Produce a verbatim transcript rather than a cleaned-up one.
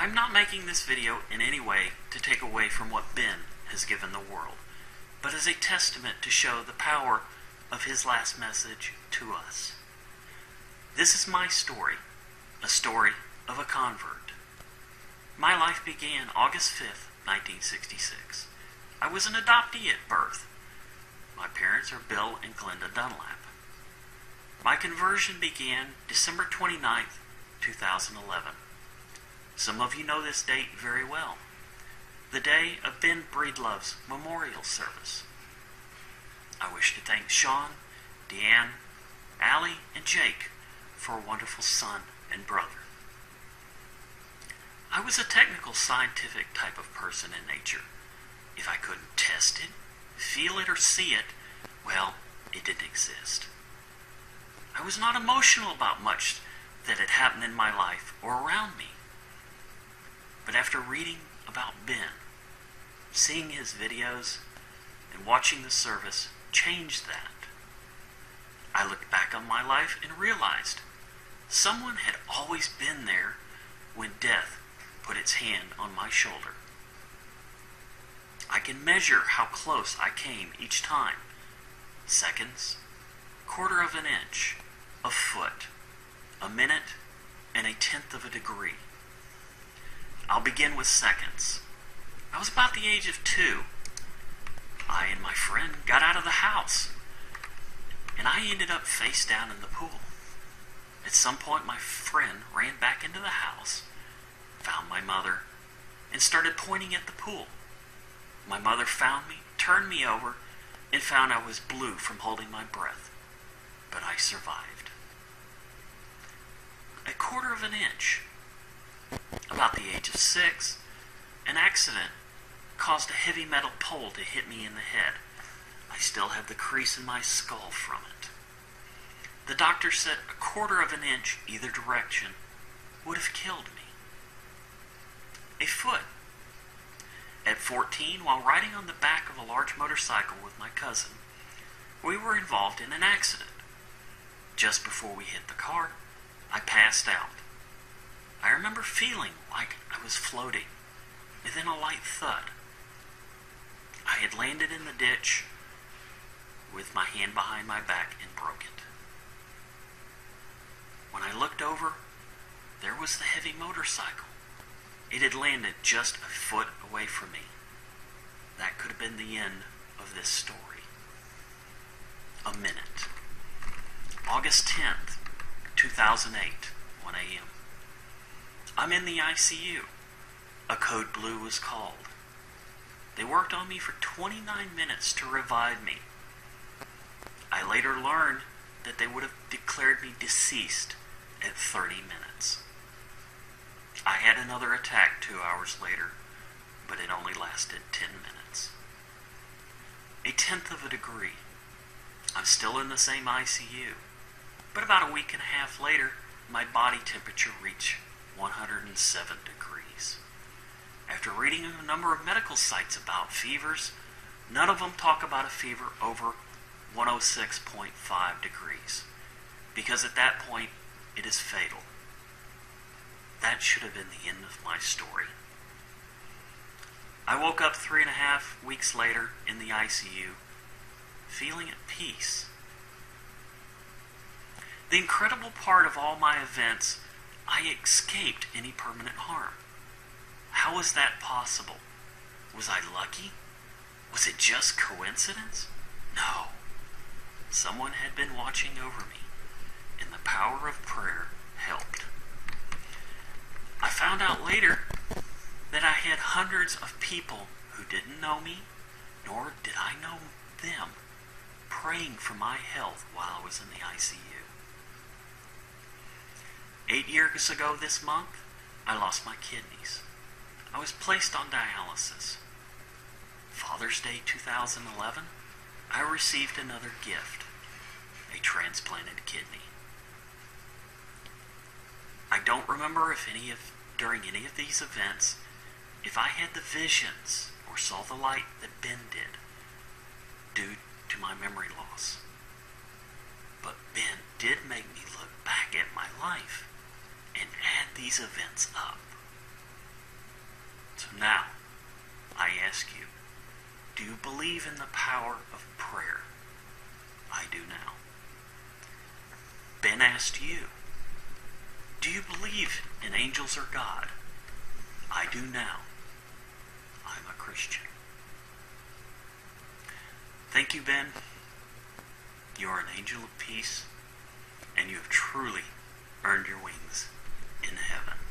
I'm not making this video in any way to take away from what Ben has given the world, but as a testament to show the power of his last message to us. This is my story, a story of a convert. My life began August fifth, nineteen sixty-six. I was an adoptee at birth. My parents are Bill and Glenda Dunlap. My conversion began December twenty-ninth, two thousand eleven. Some of you know this date very well. The day of Ben Breedlove's memorial service. I wish to thank Sean, Deanne, Allie, and Jake for a wonderful son and brother. I was a technical, scientific type of person in nature. If I couldn't test it, feel it, or see it, well, it didn't exist. I was not emotional about much that had happened in my life or around me. But after reading about Ben, seeing his videos, and watching the service changed that. I looked back on my life and realized someone had always been there when death put its hand on my shoulder. I can measure how close I came each time. Seconds, quarter of an inch, a foot, a minute, and a tenth of a degree. I'll begin with seconds. I was about the age of two. I and my friend got out of the house, and I ended up face down in the pool. At some point, my friend ran back into the house, found my mother, and started pointing at the pool. My mother found me, turned me over, and found I was blue from holding my breath, but I survived. A quarter of an inch. About the age of six, an accident caused a heavy metal pole to hit me in the head. I still have the crease in my skull from it. The doctor said a quarter of an inch either direction would have killed me. A foot. At fourteen, while riding on the back of a large motorcycle with my cousin, we were involved in an accident. Just before we hit the car, I passed out. I remember feeling like I was floating, and then a light thud. I had landed in the ditch with my hand behind my back and broke it. When I looked over, there was the heavy motorcycle. It had landed just a foot away from me. That could have been the end of this story. A minute. August tenth, two thousand eight, one a.m. I'm in the I C U. A code blue was called. They worked on me for twenty-nine minutes to revive me. I later learned that they would have declared me deceased at thirty minutes. I had another attack two hours later, but it only lasted ten minutes. A tenth of a degree. I'm still in the same I C U, but about a week and a half later, my body temperature reached one hundred seven degrees. After reading a number of medical sites about fevers, none of them talk about a fever over one hundred six point five degrees, because at that point, it is fatal. That should have been the end of my story. I woke up three and a half weeks later in the I C U, feeling at peace. The incredible part of all my events, I escaped any permanent harm. How was that possible? Was I lucky? Was it just coincidence? No. Someone had been watching over me, and the power of prayer helped. I found out later that I had hundreds of people who didn't know me, nor did I know them, praying for my health while I was in the I C U. Eight years ago this month, I lost my kidneys. I was placed on dialysis. Father's Day two thousand eleven, I received another gift, a transplanted kidney. I don't remember if any of, during any of these events, if I had the visions or saw the light that Ben did, due to my memory loss. But Ben did make me look back at my life and add these events up. Now, I ask you, do you believe in the power of prayer? I do now. Ben asked you, do you believe in angels or God? I do now. I'm a Christian. Thank you, Ben. You are an angel of peace, and you have truly earned your wings in heaven.